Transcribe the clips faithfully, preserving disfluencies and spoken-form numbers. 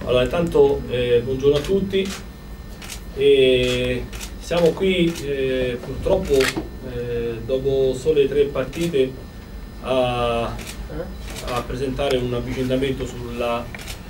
Allora, intanto eh, buongiorno a tutti. E siamo qui eh, purtroppo eh, dopo sole tre partite a, a presentare un avvicendamento sulla,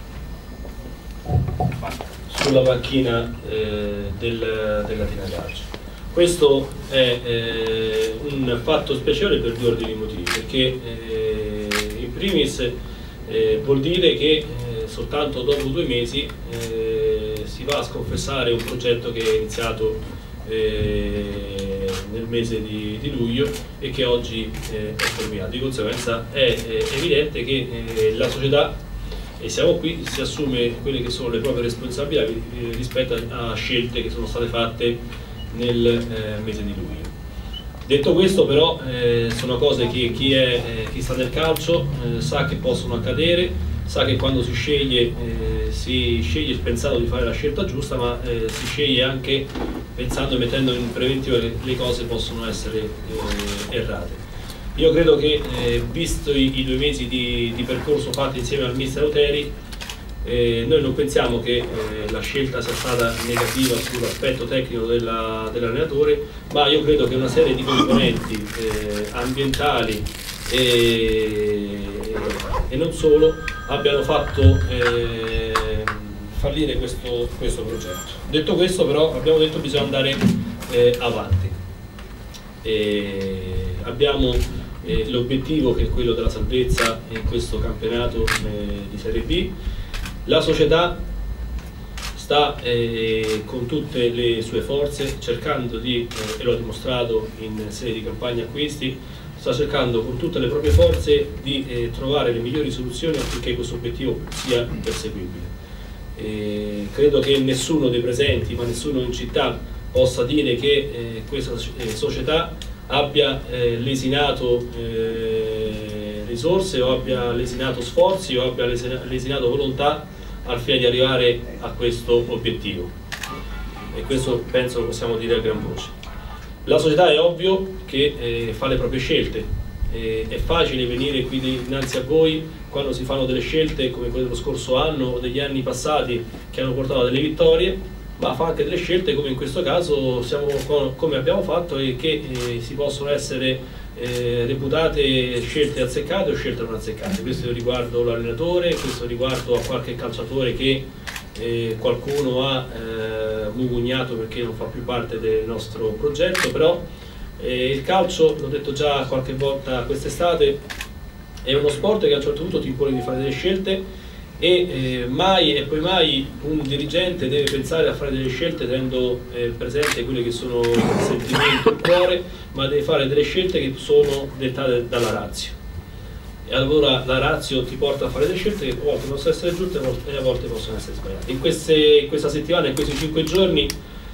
sulla panchina eh, del, del Latina Calcio. Questo è eh, un fatto speciale per due ordini di motivi, perché eh, in primis eh, vuol dire che eh, soltanto dopo due mesi eh, si va a sconfessare un progetto che è iniziato eh, nel mese di, di luglio e che oggi eh, è terminato. Di conseguenza è eh, evidente che eh, la società, e siamo qui, si assume quelle che sono le proprie responsabilità eh, rispetto a, a scelte che sono state fatte nel eh, mese di luglio. Detto questo, però, eh, sono cose che chi, è, eh, chi sta nel calcio eh, sa che possono accadere, sa che quando si sceglie, eh, si sceglie pensando di fare la scelta giusta, ma eh, si sceglie anche pensando e mettendo in preventivo che le cose possono essere eh, errate. Io credo che, eh, visto i, i due mesi di, di percorso fatti insieme al mister Oteri, Eh, noi non pensiamo che eh, la scelta sia stata negativa sull'aspetto tecnico della, dell'allenatore, ma io credo che una serie di componenti eh, ambientali e, e non solo abbiano fatto eh, fallire questo, questo progetto. Detto questo, però, abbiamo detto che bisogna andare eh, avanti. E abbiamo eh, l'obiettivo che è quello della salvezza in questo campionato eh, di Serie B. La società sta eh, con tutte le sue forze cercando di, eh, e lo ha dimostrato in sede di campagna acquisti, sta cercando con tutte le proprie forze di eh, trovare le migliori soluzioni affinché questo obiettivo sia perseguibile. Eh, credo che nessuno dei presenti, ma nessuno in città, possa dire che eh, questa eh, società abbia eh, lesinato eh, risorse o abbia lesinato sforzi o abbia lesinato volontà al fine di arrivare a questo obiettivo, e questo penso lo possiamo dire a gran voce. La società è ovvio che eh, fa le proprie scelte, eh, è facile venire qui dinanzi a voi quando si fanno delle scelte come quelle dello scorso anno o degli anni passati che hanno portato a delle vittorie, ma fa anche delle scelte come in questo caso siamo, come abbiamo fatto, e che eh, si possono essere Eh, reputate scelte azzeccate o scelte non azzeccate. Questo riguardo l'allenatore, questo riguardo a qualche calciatore che eh, qualcuno ha eh, mugugnato perché non fa più parte del nostro progetto, però eh, il calcio, l'ho detto già qualche volta quest'estate, è uno sport che a un certo punto ti impone di fare delle scelte e eh, mai e poi mai un dirigente deve pensare a fare delle scelte tenendo eh, presente quelle che sono il sentimento, il cuore, ma deve fare delle scelte che sono dettate dalla razio. E allora la razio ti porta a fare delle scelte che a volte possono essere giuste e a volte possono essere sbagliate. In, queste, in questa settimana, in questi cinque giorni,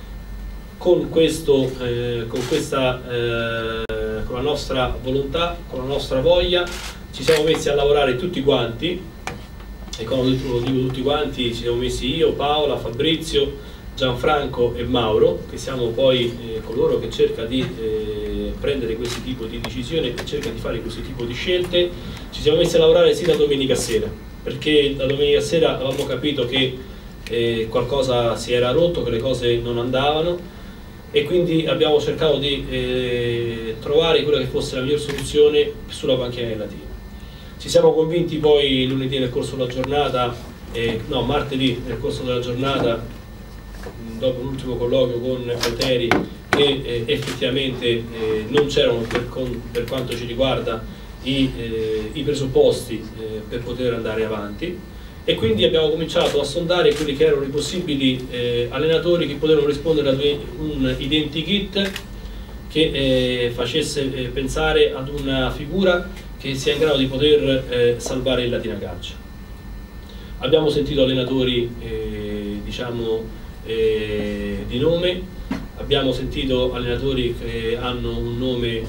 con, questo, eh, con, questa, eh, con la nostra volontà, con la nostra voglia, ci siamo messi a lavorare tutti quanti. E quando dico tutti quanti, ci siamo messi io, Paola, Fabrizio, Gianfranco e Mauro, che siamo poi eh, coloro che cerca di eh, prendere questo tipo di decisioni e cerca di fare questo tipo di scelte. Ci siamo messi a lavorare sì da domenica sera, perché da domenica sera avevamo capito che eh, qualcosa si era rotto, che le cose non andavano, e quindi abbiamo cercato di eh, trovare quella che fosse la miglior soluzione sulla panchina del Latina. Ci siamo convinti poi lunedì nel corso della giornata, eh, no martedì nel corso della giornata, dopo l'ultimo colloquio con Oteri, che eh, effettivamente eh, non c'erano per, per quanto ci riguarda i, eh, i presupposti eh, per poter andare avanti, e quindi abbiamo cominciato a sondare quelli che erano i possibili eh, allenatori che potevano rispondere ad un identikit che eh, facesse eh, pensare ad una figura che sia in grado di poter eh, salvare il Latina Calcio. Abbiamo sentito allenatori eh, diciamo eh, di nome, abbiamo sentito allenatori che hanno un nome eh,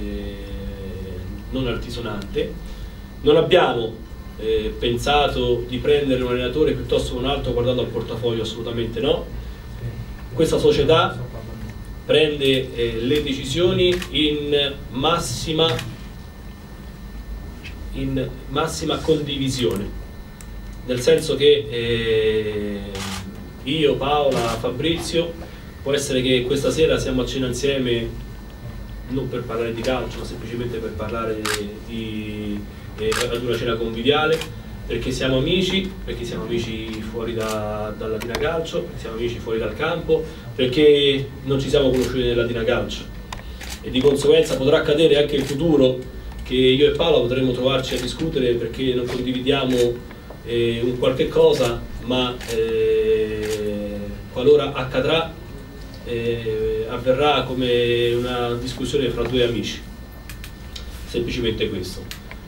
non altisonante, non abbiamo eh, pensato di prendere un allenatore piuttosto che un altro guardando al portafoglio, assolutamente no. Questa società prende eh, le decisioni in massima in massima condivisione. nel senso che eh, io, Paola, Fabrizio, può essere che questa sera siamo a cena insieme non per parlare di calcio, ma semplicemente per parlare di, di, ad una cena conviviale, perché siamo amici, perché siamo amici fuori da, dal Latina Calcio, perché siamo amici fuori dal campo, perché non ci siamo conosciuti nel Latina Calcio, e di conseguenza potrà accadere anche in futuro che io e Paola potremo trovarci a discutere perché non condividiamo eh, un qualche cosa, ma eh, qualora accadrà eh, avverrà come una discussione fra due amici, semplicemente questo.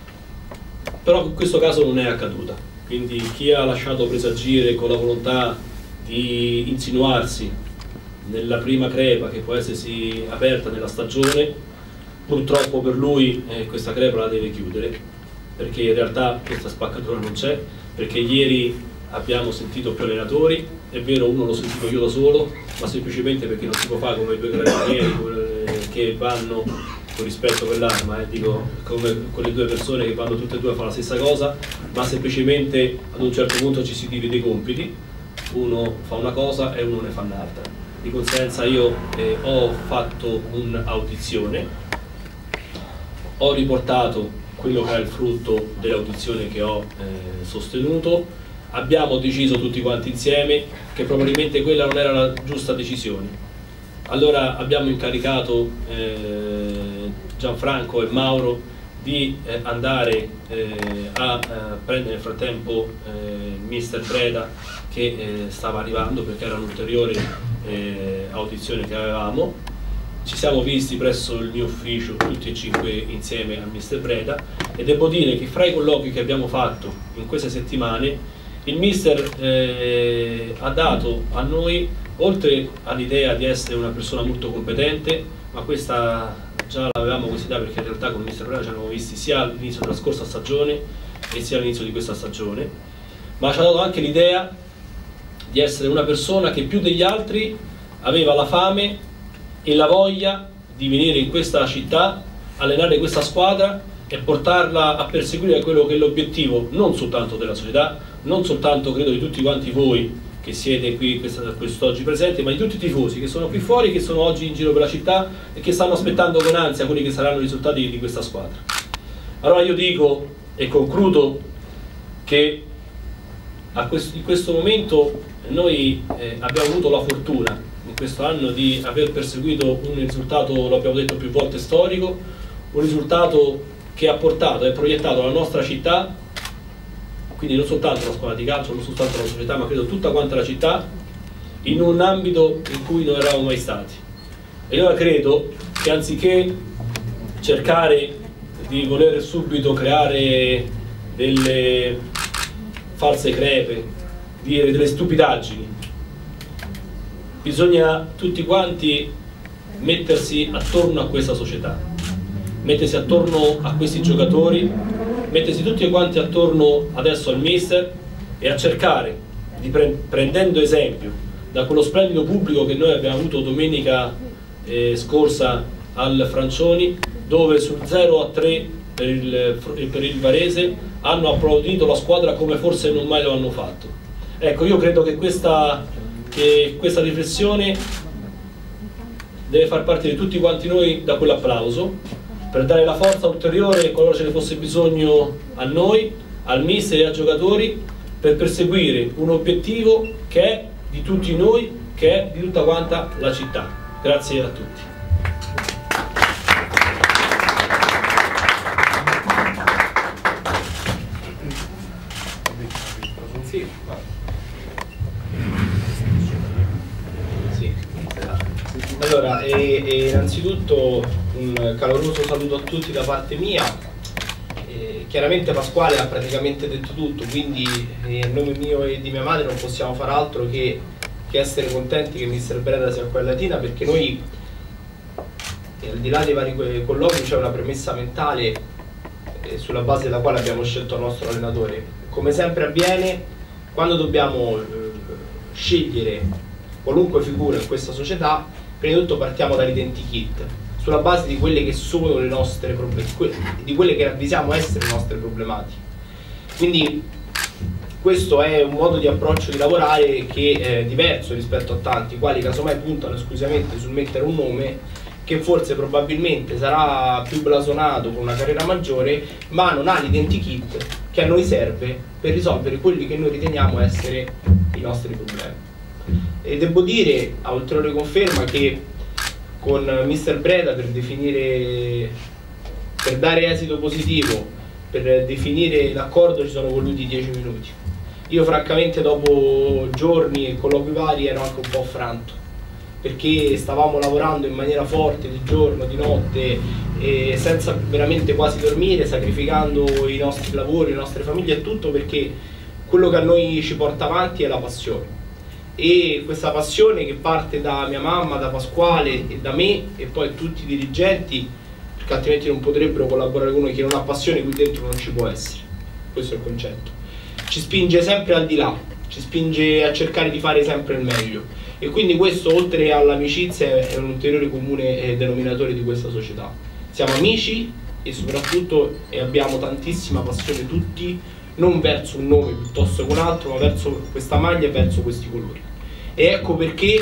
Però in questo caso non è accaduta, quindi chi ha lasciato presagire con la volontà di insinuarsi nella prima crepa che può essersi aperta nella stagione, purtroppo per lui eh, questa crepa la deve chiudere, perché in realtà questa spaccatura non c'è, perché ieri abbiamo sentito più allenatori, è vero uno l'ho sentito io da solo, ma semplicemente perché non si può fare come i due carabinieri che vanno, con rispetto per l'arma, eh, dico come quelle due persone che vanno tutte e due a fare la stessa cosa, ma semplicemente ad un certo punto ci si divide i compiti, uno fa una cosa e uno ne fa un'altra. Di conseguenza io eh, ho fatto un'audizione, ho riportato quello che è il frutto dell'audizione che ho eh, sostenuto, abbiamo deciso tutti quanti insieme che probabilmente quella non era la giusta decisione. Allora abbiamo incaricato eh, Gianfranco e Mauro di eh, andare eh, a eh, prendere nel frattempo eh, mister Breda che eh, stava arrivando, perché era un'ulteriore eh, audizione che avevamo. Ci siamo visti presso il mio ufficio tutti e cinque insieme a mister Breda, e devo dire che fra i colloqui che abbiamo fatto in queste settimane il mister eh, ha dato a noi, oltre all'idea di essere una persona molto competente, ma questa già l'avevamo considerata perché in realtà con il mister Breda ci eravamo visti sia all'inizio della scorsa stagione e sia all'inizio di questa stagione, ma ci ha dato anche l'idea di essere una persona che più degli altri aveva la fame e la voglia di venire in questa città, allenare questa squadra e portarla a perseguire quello che è l'obiettivo non soltanto della società, non soltanto credo di tutti quanti voi che siete qui quest'oggi presenti, ma di tutti i tifosi che sono qui fuori, che sono oggi in giro per la città e che stanno aspettando con ansia quelli che saranno i risultati di questa squadra. Allora io dico e concludo che a questo, in questo momento noi eh, abbiamo avuto la fortuna in questo anno di aver perseguito un risultato, lo abbiamo detto più volte, storico, un risultato che ha portato e proiettato la nostra città, quindi non soltanto la squadra di calcio, non soltanto la società, ma credo tutta quanta la città, in un ambito in cui non eravamo mai stati. E io credo che anziché cercare di voler subito creare delle false crepe, dire delle stupidaggini, bisogna tutti quanti mettersi attorno a questa società, mettersi attorno a questi giocatori, mettersi tutti quanti attorno adesso al mister e a cercare, di pre prendendo esempio da quello splendido pubblico che noi abbiamo avuto domenica eh, scorsa al Francioni, dove sul zero a tre per il, per il Varese hanno applaudito la squadra come forse non mai lo hanno fatto. Ecco, io credo che questa, che questa riflessione deve far parte di tutti quanti noi da quell'applauso, per dare la forza ulteriore, qualora ce ne fosse bisogno, a noi, al mister e ai giocatori, per perseguire un obiettivo che è di tutti noi, che è di tutta quanta la città. Grazie a tutti. Sì. Sì. Allora, e, e innanzitutto un caloroso saluto a tutti da parte mia. Eh, chiaramente Pasquale ha praticamente detto tutto, quindi eh, a nome mio e di mia madre non possiamo far altro che, che essere contenti che mister Breda sia qua a Latina, perché noi, eh, al di là dei vari colloqui, c'è una premessa mentale eh, sulla base della quale abbiamo scelto il nostro allenatore. Come sempre avviene, quando dobbiamo eh, scegliere qualunque figura in questa società, prima di tutto partiamo dall'identikit, sulla base di quelle che sono le nostre problematiche, di quelle che ravvisiamo essere le nostre problematiche. Quindi Questo è un modo di approccio di lavorare che è diverso rispetto a tanti, quali casomai puntano esclusivamente sul mettere un nome, che forse probabilmente sarà più blasonato con una carriera maggiore, ma non ha l'identikit che a noi serve per risolvere quelli che noi riteniamo essere i nostri problemi. E devo dire, a ulteriore conferma, che con mister Breda, per definire, per dare esito positivo, per definire l'accordo ci sono voluti dieci minuti. Io francamente dopo giorni e colloqui vari ero anche un po' affranto, perché stavamo lavorando in maniera forte di giorno, di notte, e senza veramente quasi dormire, sacrificando i nostri lavori, le nostre famiglie e tutto, perché quello che a noi ci porta avanti è la passione. E questa passione che parte da mia mamma, da Pasquale e da me, e poi tutti i dirigenti, perché altrimenti non potrebbero collaborare con noi. Chi non ha passione qui dentro non ci può essere, questo è il concetto. Ci spinge sempre al di là, ci spinge a cercare di fare sempre il meglio, e quindi questo, oltre all'amicizia, è un ulteriore comune denominatore di questa società. Siamo amici e soprattutto e abbiamo tantissima passione tutti, non verso un nome piuttosto che un altro, ma verso questa maglia e verso questi colori. E ecco perché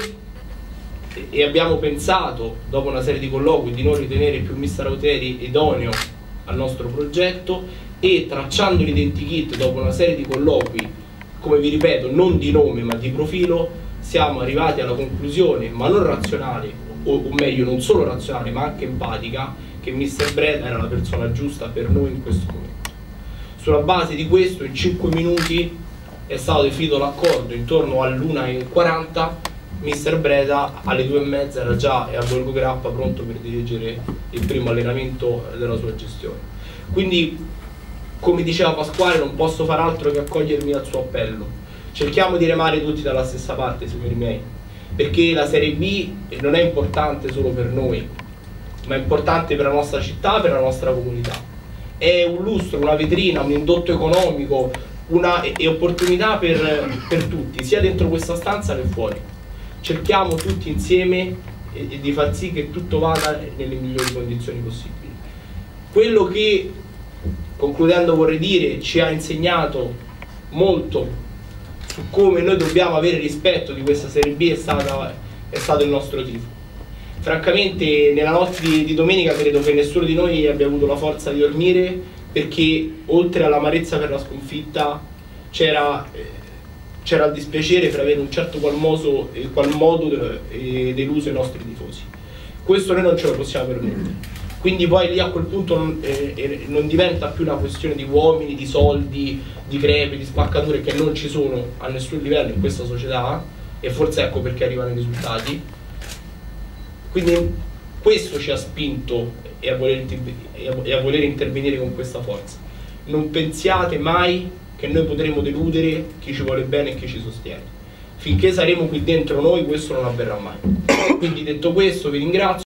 e abbiamo pensato, dopo una serie di colloqui, di non ritenere più mister Auteri idoneo al nostro progetto, e tracciando l'identikit dopo una serie di colloqui, come vi ripeto, non di nome ma di profilo, siamo arrivati alla conclusione, ma non razionale, o, o meglio non solo razionale ma anche empatica, che mister Breda era la persona giusta per noi in questo momento. Sulla base di questo, in cinque minuti è stato definito l'accordo. Intorno all'una e quaranta mister Breda alle due e mezza era già a Borgo Grappa pronto per dirigere il primo allenamento della sua gestione. Quindi, come diceva Pasquale, non posso far altro che accogliermi al suo appello. Cerchiamo di remare tutti dalla stessa parte, signori miei, perché la Serie B non è importante solo per noi, ma è importante per la nostra città, per la nostra comunità. È un lustro, una vetrina, un indotto economico, una e opportunità per, per tutti, sia dentro questa stanza che fuori. Cerchiamo tutti insieme e, e di far sì che tutto vada nelle migliori condizioni possibili. Quello che, concludendo, vorrei dire, ci ha insegnato molto su come noi dobbiamo avere rispetto di questa Serie B è, stata, è stato il nostro tifo. Francamente nella notte di, di domenica credo che nessuno di noi abbia avuto la forza di dormire, perché oltre all'amarezza per la sconfitta c'era c'era il dispiacere per avere un certo qual, moso, eh, qual modo de, eh, deluso i nostri tifosi. Questo noi non ce lo possiamo permettere. Quindi poi lì a quel punto non, eh, non diventa più una questione di uomini, di soldi, di crepe, di spaccature, che non ci sono a nessun livello in questa società, e forse ecco perché arrivano i risultati. Quindi questo ci ha spinto e a voler, e a voler intervenire con questa forza. Non pensiate mai che noi potremo deludere chi ci vuole bene e chi ci sostiene. Finché saremo qui dentro noi questo non avverrà mai. Quindi, detto questo, vi ringrazio.